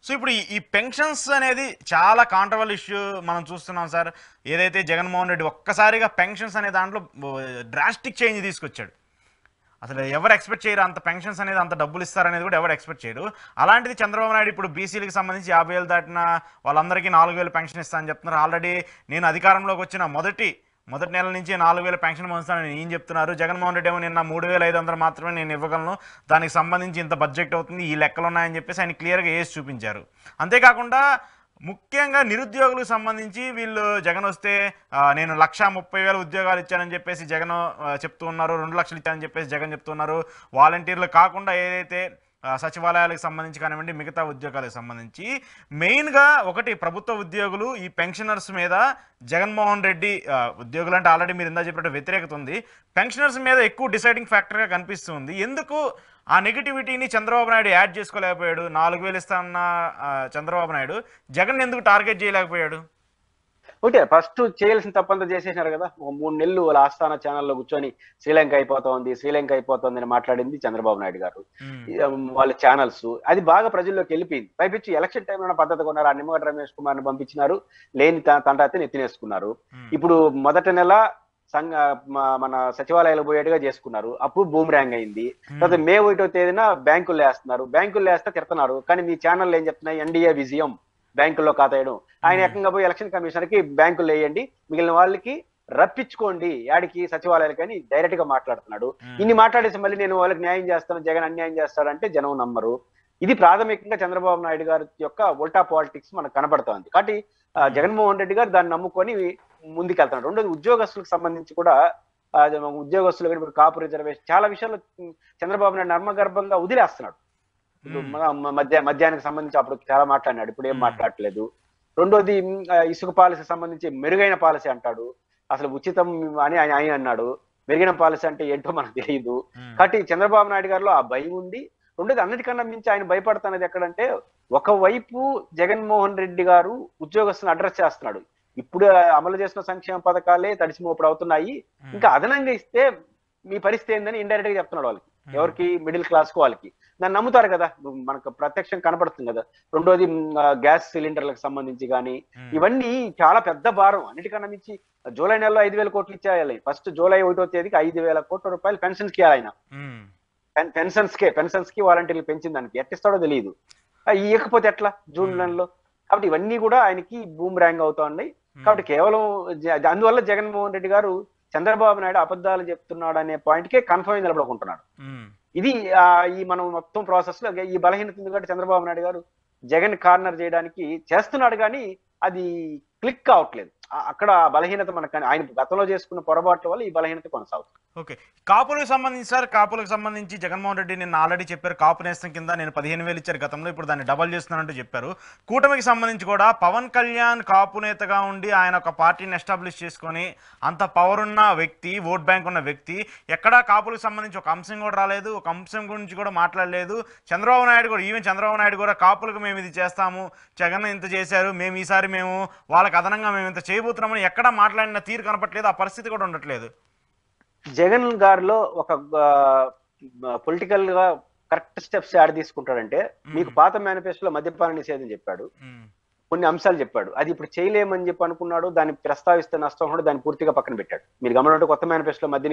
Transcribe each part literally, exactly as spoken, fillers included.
So ఇప్పుడు ఈ ఈ పెన్షన్స్ అనేది చాలా కాంట్రవర్షియల్ ఇష్యూ మనం చూస్తున్నాం సార్. ఏదైతే జగన్మోహన్ రెడ్డి ఒక్కసారిగా పెన్షన్స్ అనే దాంట్లో డ్రాస్టిక్ చేంజ్ తీసుకొచ్చాడు. అసలు ఎవరు ఎక్స్పెక్ట్ చేయరు అంత పెన్షన్స్ అనేది, అంత డబ్బులు ఇస్తారనేది కూడా ఎవరు ఎక్స్పెక్ట్ చేయరు. అలాంటిది చంద్రబాబు నాయుడు ఇప్పుడు బీసీలకు సంబంధించి యాభై వేలు దాటిన వాళ్ళందరికీ నాలుగు వేలు పెన్షన్ ఇస్తానని చెప్తున్నారు. ఆల్రెడీ నేను అధికారంలోకి వచ్చిన మొదటి మొదటి నెల నుంచి నాలుగు వేల పెన్షన్ పొందుతానని ఏం చెప్తున్నారు. జగన్మోహన్ రెడ్డి ఏమో నిన్న మూడు వేల ఐదు వందలు మాత్రమే నేను ఇవ్వగలను, దానికి సంబంధించి ఇంత బడ్జెట్ అవుతుంది, ఈ లెక్కలు ఉన్నాయని చెప్పేసి ఆయన క్లియర్గా వేసి చూపించారు. అంతేకాకుండా ముఖ్యంగా నిరుద్యోగులకు సంబంధించి వీళ్ళు జగన్ వస్తే నేను లక్ష ముప్పై వేల ఉద్యోగాలు ఇచ్చానని చెప్పేసి జగన్ చెప్తూ ఉన్నారు, రెండు లక్షలు ఇచ్చానని చెప్పేసి జగన్ చెప్తున్నారు. వాలంటీర్లు కాకుండా ఏదైతే సచివాలయాలకు సంబంధించి కానివ్వండి, మిగతా ఉద్యోగాలకు సంబంధించి మెయిన్గా ఒకటి ప్రభుత్వ ఉద్యోగులు ఈ పెన్షనర్స్ మీద జగన్మోహన్ రెడ్డి ఉద్యోగులు అంటే ఆల్రెడీ మీరు ఇందా చెప్పినట్టు వ్యతిరేకత ఉంది, పెన్షనర్స్ మీద ఎక్కువ డిసైడింగ్ ఫ్యాక్టర్గా కనిపిస్తుంది. ఎందుకు ఆ నెగిటివిటీని చంద్రబాబు నాయుడు యాడ్ చేసుకోలేకపోయాడు? నాలుగు వేలు ఇస్తానన్న చంద్రబాబు నాయుడు జగన్ ఎందుకు టార్గెట్ చేయలేకపోయాడు? ఓకే, ఫస్ట్ చేయాల్సిన తప్పంతా చేసేసినారు కదా. ఒక మూడు నెలలు వాళ్ళ ఆస్థాన ఛానల్లో కూర్చొని శ్రీలంక అయిపోతోంది శ్రీలంక అయిపోతుంది అని మాట్లాడింది చంద్రబాబు నాయుడు గారు. వాళ్ళ ఛానల్స్ అది బాగా ప్రజల్లోకి వెళ్ళిపోయింది. పైపించి ఎలక్షన్ టైంలో పద్ధతి కొన్నారు, ఆ నిమ్మగడ్డ రమేష్ కుమార్ ని పంపించినారు, లేని తండ్రి నెత్తినేసుకున్నారు. ఇప్పుడు మొదటి నెల సంఘ మన సచివాలయాలు పోయేట్టుగా చేసుకున్నారు, అప్పుడు బూమ్రాంగ్ అయింది. తర్వాత మే ఒకటో తేదీన బ్యాంకులు వేస్తున్నారు, బ్యాంకులు వేస్తే తిడుతున్నారు. కానీ మీ ఛానల్ ఏం చెప్తున్నాయి, ఎన్డీఏ విజయం బ్యాంకుల్లో ఖాతాయడం. ఆయన ఏకంగా పోయి ఎలక్షన్ కమిషనర్ కి బ్యాంకులు వేయండి, మిగిలిన వాళ్ళకి రప్పించుకోండి యాడికి సచివాలయాలకి అని డైరెక్ట్ గా మాట్లాడుతున్నాడు. ఇన్ని మాట్లాడేసి మళ్ళీ నేను వాళ్ళకి న్యాయం చేస్తాను, జగన్ అన్యాయం చేస్తాడంటే జనం నమ్మరు. ఇది ప్రాథమికంగా చంద్రబాబు నాయుడు గారి యొక్క ఉల్టా పాలిటిక్స్ మనకు కనబడుతోంది. కాబట్టి జగన్మోహన్ రెడ్డి గారు దాన్ని నమ్ముకొని ముందుకెళ్తున్నాడు. రెండోది ఉద్యోగస్తులకు సంబంధించి కూడా ఉద్యోగస్తులు ఇప్పుడు కాపు రిజర్వేషన్ చాలా విషయాల్లో చంద్రబాబు నాయుడు నర్మగర్భంగా వదిలేస్తున్నాడు. మధ్య మధ్యాహ్నానికి సంబంధించి అప్పుడు చాలా మాట్లాడినాడు, ఇప్పుడు ఏం మాట్లాడట్లేదు. రెండోది ఇసుక పాలసీ సంబంధించి మెరుగైన పాలసీ అంటాడు, అసలు ఉచితం అని ఆయన ఆయన అన్నాడు. మెరుగైన పాలసీ అంటే ఏంటో మనకు తెలియదు. కాబట్టి చంద్రబాబు నాయుడు గారిలో ఆ భయం ఉంది. రెండోది అన్నిటికన్నా మించి ఆయన భయపడుతున్నది ఎక్కడంటే, ఒకవైపు జగన్మోహన్ రెడ్డి గారు ఉద్యోగస్తులను అడ్రస్ చేస్తున్నాడు, ఇప్పుడు అమలు చేసిన సంక్షేమ పథకాలే తడిసిమోపుడు అవుతున్నాయి, ఇంకా అదనంగా ఇస్తే మీ పరిస్థితి ఏందని ఇండైరెక్ట్ గా చెప్తున్నాడు వాళ్ళకి. ఎవరికి? మిడిల్ క్లాస్ కు వాళ్ళకి. దాన్ని నమ్ముతారు కదా, మనకు ప్రత్యక్షం కనపడుతుంది కదా. రెండోది గ్యాస్ సిలిండర్లకు సంబంధించి కానీ ఇవన్నీ చాలా పెద్ద భారం. అన్నిటికన్నా మించి జూలై నెలలో ఐదు వేల కోట్లు ఇచ్చేయాలి. ఫస్ట్ జూలై ఒకటో తేదీకి ఐదు వేల కోట్ల రూపాయలు పెన్షన్స్ కి ఆయన పెన్షన్స్ కే పెన్షన్స్ కి వాలంటీర్లు పెంచిన దానికి ఎట్టిస్తాడో తెలియదు. ఇవ్వకపోతే ఎట్లా జూన్ నెలలో? కాబట్టి ఇవన్నీ కూడా ఆయనకి బూమ్ ర్యాంగ్ అవుతా ఉన్నాయి. కాబట్టి కేవలం అందువల్ల జగన్మోహన్ రెడ్డి గారు చంద్రబాబు నాయుడు అబద్ధాలు చెప్తున్నాడు అనే పాయింట్ కే కన్ఫర్మ్ నిలబడుకుంటున్నాడు. ఇది ఈ మనం మొత్తం ప్రాసెస్ లో ఈ బలహీనత ఎందుకంటే చంద్రబాబు నాయుడు గారు జగన్ కార్నర్ చేయడానికి చేస్తున్నాడు, కానీ అది క్లిక్ కావట్లేదు. అక్కడ బలహీనత మనకు ఆయన గతంలో చేసుకున్న పొరపాట్ల వల్ల ఈ బలహీనత కొనసాగుతుంది. ఓకే, కాపులకు సంబంధించి సార్, కాపులకు సంబంధించి జగన్మోహన్ రెడ్డి నిన్న ఆల్రెడీ చెప్పారు, కాపు నేస్తం కింద నేను పదిహేను వేలు ఇచ్చారు గతంలో, ఇప్పుడు దాన్ని డబల్ చేస్తున్నానంటూ చెప్పారు. కూటమికి సంబంధించి కూడా పవన్ కళ్యాణ్ కాపు నేతగా ఉండి ఆయన ఒక పార్టీని ఎస్టాబ్లిష్ చేసుకొని అంత పవర్ ఉన్న వ్యక్తి, ఓట్ బ్యాంక్ ఉన్న వ్యక్తి, ఎక్కడా కాపులకు సంబంధించి ఒక అంశం కూడా రాలేదు, ఒక అంశం గురించి కూడా మాట్లాడలేదు. చంద్రబాబు నాయుడు కూడా ఈవెన్ చంద్రబాబు నాయుడు కూడా కాపులకు మేము ఇది చేస్తాము, జగన్ ఇంత చేశారు, మేము ఈసారి మేము వాళ్ళకి అదనంగా మేము ఇంత చేయబోతున్నామని ఎక్కడా మాట్లాడిన తీరు కనపట్లేదు, ఆ పరిస్థితి కూడా ఉండట్లేదు. జగన్ గారిలో ఒక పొలిటికల్ గా కరెక్ట్ స్టెప్స్ యాడ్ తీసుకుంటాడంటే, మీకు పాత మేనిఫెస్టోలో మద్యపాన నిషేధం చెప్పాడు, కొన్ని అంశాలు చెప్పాడు, అది ఇప్పుడు చేయలేమని చెప్పి అనుకున్నాడు, దాన్ని ప్రస్తావిస్తే నష్టం కూడా దాన్ని పూర్తిగా పక్కన పెట్టాడు. మీరు గమనింటే కొత్త మేనిఫెస్టోలో మద్య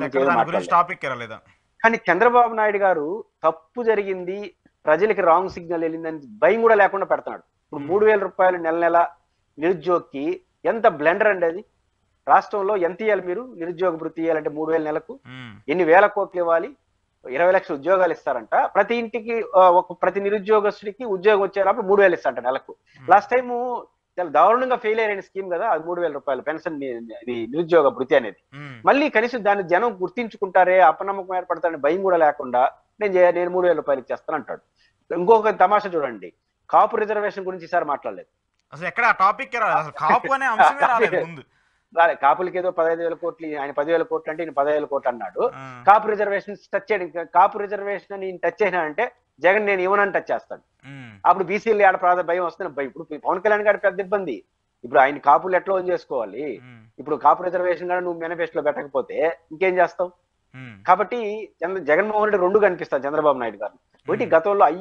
నిషేధం. కానీ చంద్రబాబు నాయుడు గారు తప్పు జరిగింది, ప్రజలకి రాంగ్ సిగ్నల్ వెళ్ళిందని భయం కూడా లేకుండా పెడుతున్నాడు. ఇప్పుడు మూడు వేల రూపాయలు నెల నెల నిరుద్యోగికి ఎంత బ్లెండర్ అండి అది. రాష్ట్రంలో ఎంత ఇవ్వాలి మీరు నిరుద్యోగ వృత్తి ఇవ్వాలంటే మూడు వేల నెలకు ఎన్ని వేల కోట్లు ఇవ్వాలి, ఇరవై లక్షల ఉద్యోగాలు ఇస్తారంట. ప్రతి ఇంటికి ఒక ప్రతి నిరుద్యోగస్తుడికి ఉద్యోగం వచ్చేటప్పుడు మూడు వేలు ఇస్తారంట నెలకు. లాస్ట్ టైం చాలా దారుణంగా ఫెయిల్ అయిన స్కీమ్ కదా అది, మూడు వేల రూపాయలు పెన్షన్ నిరుద్యోగ వృత్తి అనేది. మళ్ళీ కనీసం దాన్ని జనం గుర్తించుకుంటారే, అపనమ్మకం ఏర్పడతారని భయం కూడా లేకుండా నేను నేను మూడు వేల రూపాయలు ఇచ్చేస్తాను అంటాడు. ఇంకొక తమాషా చూడండి, కాపు రిజర్వేషన్ గురించి ఈసారి మాట్లాడలేదు అసలు, ఎక్కడ టాపిక్ కాపు అనే అంశమే రాలేదు ముందు. రాలే, కాపులకి ఏదో పదహైదు వేల కోట్లు, ఆయన పదివేల కోట్లు అంటే ఈయన పదివేల కోట్లు అన్నాడు. కాపు రిజర్వేషన్ టచ్ చేయడం, కాపు రిజర్వేషన్ అని టచ్ చేసినా అంటే జగన్ నేను ఇవ్వనని టచ్ చేస్తాడు. అప్పుడు బీసీలు ఆడ ప్రాధ భయం వస్తుంది. భయం ఇప్పుడు పవన్ కళ్యాణ్ గారి పెద్ద ఇబ్బంది. ఇప్పుడు ఆయన కాపులు ఎట్లా ఓన్ చేసుకోవాలి, ఇప్పుడు కాపు రిజర్వేషన్ కూడా నువ్వు మేనిఫెస్టోలో పెట్టకపోతే ఇంకేం చేస్తావు? కాబట్టి జగన్మోహన్ రెడ్డి రెండు కనిపిస్తాడు చంద్రబాబు నాయుడు గారు. ఒకటి గతంలో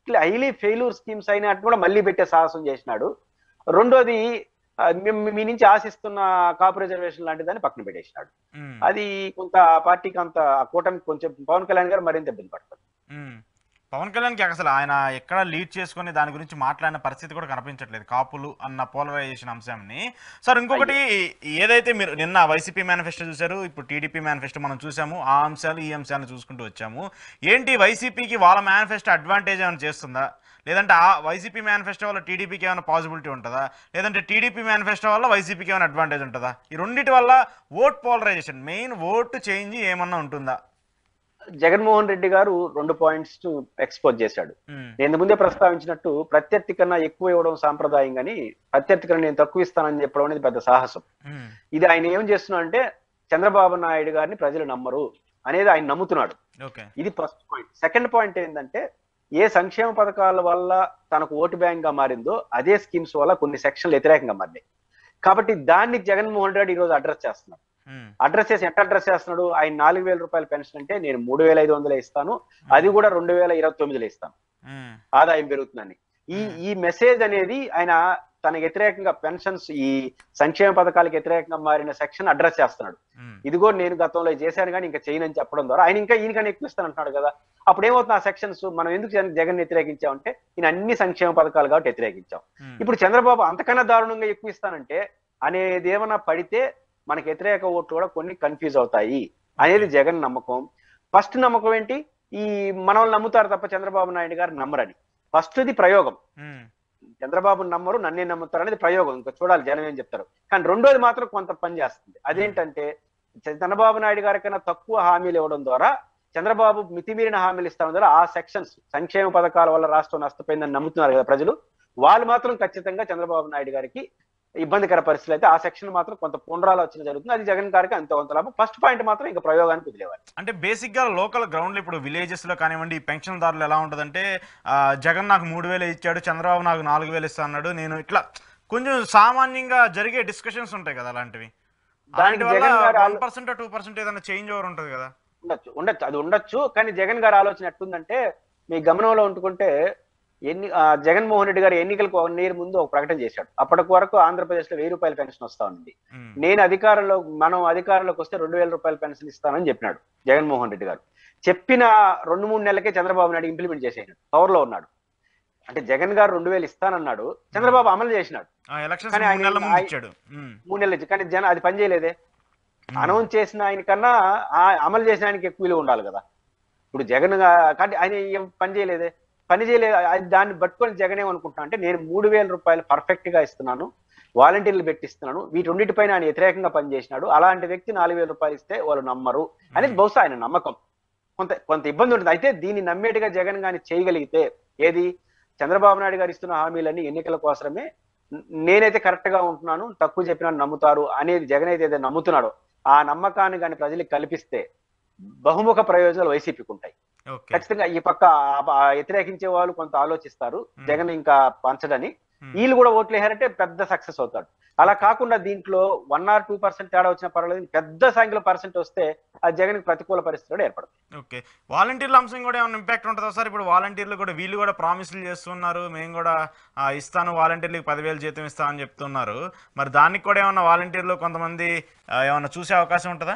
హైలీ ఫెయిల్యూర్ స్కీమ్స్ అయినట్టు కూడా మళ్ళీ పెట్టే సాహసం చేసినాడు. రెండోది ఆ, మేము మీ నుంచి ఆశిస్తున్న కాపు రిజర్వేషన్ లాంటి దాన్ని పక్కన పెట్టేసినాడు. ఉమ్, అది కొంత ఆ పార్టీకి అంత ఆ కూటమి కొంచెం పవన్ కళ్యాణ్ గారు మరింత ఇబ్బంది పడతారు. ఉమ్. పవన్ కళ్యాణ్కి అసలు ఆయన ఎక్కడ లీడ్ చేసుకొని దాని గురించి మాట్లాడిన పరిస్థితి కూడా కనిపించట్లేదు, కాపులు అన్న పోలరైజేషన్ అంశాన్ని. సార్ ఇంకొకటి, ఏదైతే మీరు నిన్న వైసీపీ మేనిఫెస్టో చూశారు, ఇప్పుడు టీడీపీ మేనిఫెస్టో మనం చూసాము, ఆ అంశాలు ఈ అంశాలను చూసుకుంటూ వచ్చాము. ఏంటి వైసీపీకి వాళ్ళ మేనిఫెస్టో అడ్వాంటేజ్ ఏమైనా చేస్తుందా, లేదంటే ఆ వైసీపీ మేనిఫెస్టో వల్ల టీడీపీకి ఏమైనా పాసిబిలిటీ ఉంటుందా, లేదంటే టీడీపీ మేనిఫెస్టో వల్ల వైసీపీకి ఏమైనా అడ్వాంటేజ్ ఉంటుందా? ఈ రెండింటి వల్ల vote polarisation, main vote change ఏమన్నా ఉంటుందా? జగన్మోహన్ రెడ్డి గారు రెండు పాయింట్స్ ఎక్స్పోజ్ చేశాడు. ఉమ్, నేను ముందే ప్రస్తావించినట్టు ప్రత్యర్థి కన్నా ఎక్కువ ఇవ్వడం సాంప్రదాయం, కానీ ప్రత్యర్థి కన్నా నేను తక్కువ ఇస్తానని చెప్పడం అనేది పెద్ద సాహసం. ఉమ్, ఇది ఆయన ఏం చేస్తున్నా అంటే చంద్రబాబు నాయుడు గారిని ప్రజలు నమ్మరు అనేది ఆయన నమ్ముతున్నాడు. ఓకే. ఇది ఫస్ట్ పాయింట్. సెకండ్ పాయింట్ ఏంటంటే ఏ సంక్షేమ పథకాల వల్ల తనకు ఓటు బ్యాంక్ గా మారిందో అదే స్కీమ్స్ వల్ల కొన్ని సెక్షన్లు వ్యతిరేకంగా మారినాయి. కాబట్టి దాన్ని జగన్మోహన్ రెడ్డి ఈ రోజు అడ్రస్ చేస్తున్నాడు. ఉమ్, అడ్రస్ చేసి ఎట్లా అడ్రస్ చేస్తున్నాడు? ఆయన నాలుగు వేల రూపాయల పెన్షన్ అంటే నేను మూడు వేల ఐదు వందలే ఇస్తాను, అది కూడా రెండు వేల ఇరవై తొమ్మిదిలో ఇస్తాను, ఉమ్, ఆదాయం పెరుగుతుందని. ఈ ఈ మెసేజ్ అనేది ఆయన తన వ్యతిరేకంగా పెన్షన్స్, ఈ సంక్షేమ పథకాలకు వ్యతిరేకంగా మారిన సెక్షన్ అడ్రస్ చేస్తున్నాడు. ఉమ్, ఇదిగో నేను గతంలో చేశాను కానీ ఇంకా చేయనని చెప్పడం ద్వారా ఆయన ఇంకా ఈయనకన్నా ఎక్కువ ఇస్తాను అంటున్నాడు కదా. అప్పుడు ఏమవుతుంది? ఆ సెక్షన్స్ మనం ఎందుకు జగన్ జగన్ వ్యతిరేకించామంటే ఈయన అన్ని సంక్షేమ పథకాలు కాబట్టి వ్యతిరేకించాం. ఉమ్. ఇప్పుడు చంద్రబాబు అంతకన్నా దారుణంగా ఎక్కువ ఇస్తానంటే అనేది ఏమన్నా పడితే మనకి వ్యతిరేక ఓట్లు కూడా కొన్ని కన్ఫ్యూజ్ అవుతాయి అనేది జగన్ నమ్మకం. ఫస్ట్ నమ్మకం ఏంటి? ఈ మనం నమ్ముతారు తప్ప చంద్రబాబు నాయుడు గారు నమ్మరని. ఫస్ట్ ఇది ప్రయోగం. ఉమ్, చంద్రబాబు నమ్మరు, నన్నే నమ్ముతారు అనేది ప్రయోగం. ఇంకా చూడాలి జనం ఏం చెప్తారు. కానీ రెండోది మాత్రం కొంత పని చేస్తుంది. అదేంటంటే చంద్రబాబు నాయుడు గారి కన్నా తక్కువ హామీలు ఇవ్వడం ద్వారా, చంద్రబాబు మితిమీరిన హామీలు ఇస్తాం ద్వారా ఆ సెక్షన్స్, సంక్షేమ పథకాల వల్ల రాష్ట్రం నష్టపోయిందని నమ్ముతున్నారు కదా ప్రజలు, వాళ్ళు మాత్రం ఖచ్చితంగా చంద్రబాబు నాయుడు గారికి ఇబ్బందికర పరిస్థితులు అయితే ఆ సెక్షన్ మాత్రం కొంత పునరాలోచన జరుగుతుంది. అది జగన్ గారికి అంత కొంత లాభం. ఫస్ట్ పాయింట్ మాత్రం ఇంకా ప్రయోగానికి వదిలేవాలి. అంటే బేసిక్ గా లోకల్ గ్రౌండ్ లో ఇప్పుడు విలేజెస్ లో కానివ్వండి, ఈ పెన్షన్ దారులు ఎలా ఉంటుందంటే, ఆ, జగన్ నాకు మూడు వేలు ఇచ్చాడు, చంద్రబాబు నాకు నాలుగు వేలు ఇస్తా అన్నాడు, నేను ఇట్లా కొంచెం సామాన్యంగా జరిగే డిస్కషన్స్ ఉంటాయి కదా అలాంటివి. దానికి అలాంటి జగన్ వల్ల గారు వన్ పర్సెంట్ టూ పర్సెంట్ ఏదైనా చేంజ్ ఓవర్ ఉంటుంది కదా. ఉండొచ్చు ఉండొచ్చు అది ఉండొచ్చు. కానీ జగన్ గారి ఆలోచన ఎట్టుందంటే, మీ గమనంలో ఉంటుకుంటే ఎన్ని ఆ, జగన్మోహన్ రెడ్డి గారు ఎన్నికలకు వన్ ఇయర్ ముందు ఒక ప్రకటన చేశాడు. అప్పటి వరకు ఆంధ్రప్రదేశ్ లో వెయ్యి రూపాయల పెన్షన్ వస్తా ఉంది. ఉమ్, నేను అధికారంలో మనం అధికారంలోకి వస్తే రెండు వేల రూపాయల పెన్షన్ ఇస్తానని చెప్పినాడు జగన్మోహన్ రెడ్డి గారు. చెప్పిన రెండు మూడు నెలలకే చంద్రబాబు నాయుడు ఇంప్లిమెంట్ చేసేసాడు, పవర్ లో ఉన్నాడు. అంటే జగన్ గారు రెండు వేలు ఇస్తానన్నాడు, చంద్రబాబు అమలు చేసినాడు. ఆ ఎలక్షన్స్ కానీ మూడు ఆయన నెలల ముందు ఆయన- ఇచ్చాడు. ఉమ్, మూడు నెలలు ఇచ్చి కానీ జన అది పనిచేయలేదే. ఉమ్, అనౌన్స్ చేసిన ఆయన కన్నా ఆ అమలు చేసిన ఆయనకి ఎక్కువ విలువ ఉండాలి కదా. ఇప్పుడు జగన్ గా- కానీ ఆయన ఏం పని చేయలేదే. పని చేయలేదు. అది దాన్ని పట్టుకొని జగన్ ఏమనుకుంటున్నా అంటే, నేను మూడు వేల రూపాయలు పర్ఫెక్ట్ గా ఇస్తున్నాను, వాలంటీర్లు పెట్టిస్తున్నాను, వీటన్నిటిపైన ఆయన వ్యతిరేకంగా పనిచేసినాడు, అలాంటి వ్యక్తి నాలుగు వేల రూపాయలు ఇస్తే వాళ్ళు నమ్మరు అనేది బహుశా ఆయన నమ్మకం. కొంత కొంత ఇబ్బంది ఉంటుంది. అయితే దీన్ని నమ్మేట్టుగా జగన్ గాని చేయగలిగితే, ఏది చంద్రబాబు నాయుడు గారు ఇస్తున్న హామీలన్నీ ఎన్నికల కోసమే, నేనైతే కరెక్ట్ గా ఉంటున్నాను, తక్కువ చెప్పినా నమ్ముతారు అనేది జగన్ అయితే ఏదైతే నమ్ముతున్నాడో ఆ నమ్మకాన్ని కానీ ప్రజలకు కల్పిస్తే బహుముఖ ప్రయోజనాలు వైసీపీకి ఉంటాయి. ఓకే. ఖచ్చితంగా ఈ పక్క ఆ- ఆ వ్యతిరేకించే వాళ్ళు కొంత ఆలోచిస్తారు Hmm. జగన్ ఇంకా పంచడని. Hmm. వీళ్ళు కూడా ఓట్లు వేయారంటే పెద్ద సక్సెస్ అవుతాడు. అలా కాకుండా దీంట్లో వన్ ఆర్ టూ పర్సెంట్ తేడా వచ్చినా పర్వాలేదు, పెద్ద సంఖ్యలో పర్సెంట్ వస్తే ఆ జగన్ ప్రతికూల పరిస్థితులు ఏర్పడుతుంది. ఓకే. వాలంటీర్ల అంశం కూడా ఏమైనా ఇంపాక్ట్ ఉంటుందా సార్? ఇప్పుడు వాలంటీర్లు కూడా వీళ్ళు కూడా ప్రామిసులు చేస్తున్నారు, మేము కూడా ఆ, ఇస్తాను వాలంటీర్లకు పదివేలు జీతం ఇస్తామని చెప్తున్నారు. మరి దానికి కూడా ఏమన్నా వాలంటీర్లు కొంతమంది ఆ, ఏమన్నా చూసే అవకాశం ఉంటుందా?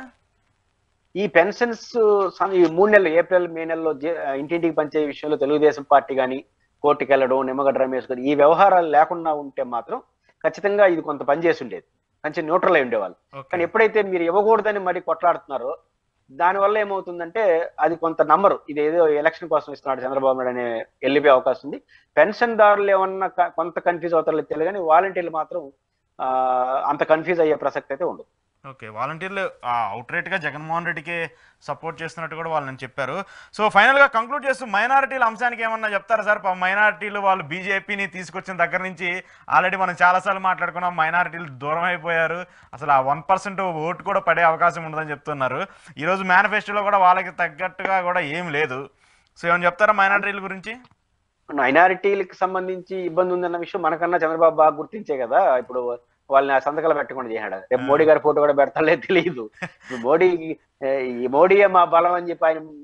ఈ పెన్షన్స్ ఈ మూడు నెలలు ఏప్రిల్ మే నెలలో జే- ఇంటింటికి పంచే విషయంలో తెలుగుదేశం పార్టీ కానీ కోర్టుకి వెళ్ళడం, నిమ్మగడ్డ రమేష్ గారు ఈ వ్యవహారాలు లేకుండా ఉంటే మాత్రం ఖచ్చితంగా ఇది కొంత పనిచేసి ఉండేది, కొంచెం న్యూట్రల్ అయి ఉండేవాళ్ళు. ఓకే. కానీ ఎప్పుడైతే మీరు ఇవ్వకూడదని మరి కొట్లాడుతున్నారో దానివల్ల ఏమవుతుందంటే అది కొంత నంబరు, ఇది ఏదో ఎలక్షన్ కోసం ఇస్తున్నాడు చంద్రబాబు నాయుడు అనే వెళ్ళిపోయే అవకాశం ఉంది. పెన్షన్ దారులు ఏమన్నా క- కొంత కన్ఫ్యూజ్ అవుతారో తెలియదు, కానీ వాలంటీర్లు మాత్రం ఆ, అంత కన్ఫ్యూజ్ అయ్యే ప్రసక్తి అయితే ఉండదు. ఓకే. వాలంటీర్లు అవుట్ రైట్గా జగన్మోహన్ రెడ్డికి సపోర్ట్ చేస్తున్నట్టు కూడా వాళ్ళని చెప్పారు. సో ఫైనల్గా కంక్లూడ్ చేస్తూ మైనారిటీల అంశానికి ఏమన్నా చెప్తారా సార్? మైనారిటీలు వాళ్ళు బీజేపీని తీసుకొచ్చిన దగ్గర నుంచి ఆల్రెడీ మనం చాలాసార్లు మాట్లాడుకున్నాం, మైనారిటీలు దూరం అయిపోయారు, అసలు ఆ వన్ పర్సెంట్ ఓటు కూడా పడే అవకాశం ఉండదని చెప్తున్నారు. ఈరోజు మేనిఫెస్టోలో కూడా వాళ్ళకి తగ్గట్టుగా కూడా ఏం లేదు. సో ఏమైనా చెప్తారా మైనారిటీల గురించి? మైనారిటీలకు సంబంధించి ఇబ్బంది ఉందన్న విషయం మనకన్నా చంద్రబాబు బాగా గుర్తించే కదా. ఇప్పుడు వాళ్ళని ఆ సంతకాలు పెట్టకుండా చేశాడు. రేపు మోడీ గారి ఫోటో కూడా పెడతాడే తెలియదు. ఇప్పుడు మోడీ ఈ మోడీయే మా బలం అని చెప్పి ఆయన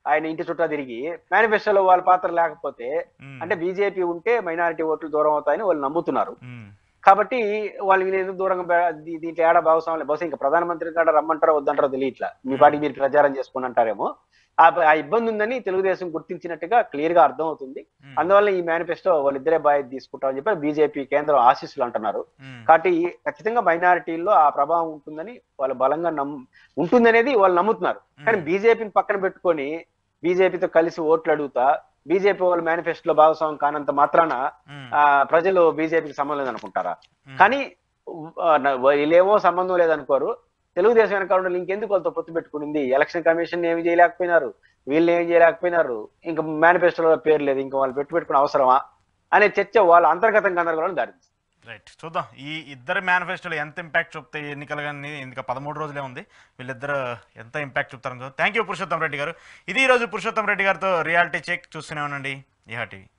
ఆయన ఇంటి చుట్టా తిరిగి మేనిఫెస్టోలో వాళ్ళ పాత్ర లేకపోతే అంటే బీజేపీ ఉంటే మైనారిటీ ఓట్లు దూరం అవుతాయని వాళ్ళు నమ్ముతున్నారు. కాబట్టి వాళ్ళు వీళ్ళు దూరంగా బె- దీ- దీంట్లో ఏడా భాగస్వామ్యం బహుశా ఇంకా ప్రధానమంత్రి కాడ రమ్మంటారో వద్దంటారో తెలియట్లా, మీ పాటికి మీరు ప్రచారం చేసుకుని అంటారేమో. ఆ ఆ ఇబ్బంది ఉందని తెలుగుదేశం గుర్తించినట్టుగా క్లియర్ గా అర్థం అవుతుంది. అందువల్ల ఈ మేనిఫెస్టో వాళ్ళిద్దరే బాధ్యత తీసుకుంటామని చెప్పి బీజేపీ కేంద్రం ఆశీస్సులు అంటున్నారు. కాబట్టి ఖచ్చితంగా మైనారిటీల్లో ఆ ప్రభావం ఉంటుందని వాళ్ళు బలంగా నమ్ము ఉంటుందనేది వాళ్ళు నమ్ముతున్నారు. కానీ బీజేపీని పక్కన పెట్టుకొని బీజేపీతో కలిసి ఓట్లు అడుగుతా బీజేపీ వాళ్ళు మేనిఫెస్టోలో భాగస్వామ్యం కానంత మాత్రాన ఆ ప్రజలు బీజేపీకి సంబంధం లేదనుకుంటారా? కానీ ఆ, న- వీళ్ళేమో సంబంధం లేదనుకోరు. తెలుగుదేశం వెనకాల ఇంకెందుకు వాళ్ళతో పొత్తు పెట్టుకునింది? ఎలక్షన్ కమిషన్ ఏమి చేయలేకపోయినారు, వీళ్ళు ఏం చేయలేకపోయినారు, ఇంకా మేనిఫెస్టోలో పేరు లేదు, ఇంకా వాళ్ళు పెట్టు పెట్టుకునే అవసరమా అనే చర్చ వాళ్ళ అంతర్గతం గందరగోళం దారితీస్తుంది. రైట్, చూద్దాం ఈ ఇద్దరు మేనిఫెస్టోలు ఎంత ఇంపాక్ట్ చూపుతాయి ఎన్నికలు, కానీ ఇంకా పదమూడు రోజులే ఉంది, వీళ్ళిద్దరు ఎంత ఇంపాక్ట్ చూపుతారని. థ్యాంక్ యూ పురుషోత్తం రెడ్డి గారు. ఇది ఈరోజు పురుషోత్తం రెడ్డి గారితో రియాలిటీ చెక్. చూస్తూనే ఉండండి ఈహా టీవీ.